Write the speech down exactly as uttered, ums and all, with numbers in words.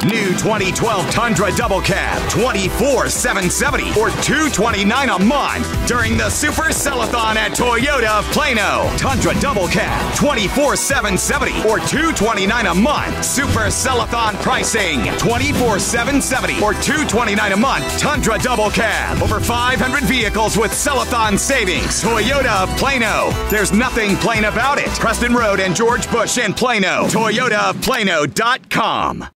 New twenty twelve Tundra Double Cab, twenty-four thousand seven hundred seventy dollars or two hundred twenty-nine dollars a month during the Super Sell-a-thon at Toyota of Plano. Tundra Double Cab, twenty-four thousand seven hundred seventy dollars or two hundred twenty-nine dollars a month. Super Sell-a-thon pricing, twenty-four thousand seven hundred seventy dollars or two hundred twenty-nine dollars a month. Tundra Double Cab, over five hundred vehicles with Sell-a-thon savings. Toyota of Plano. There's nothing plain about it. Preston Road and George Bush in Plano. Toyota of Plano dot com.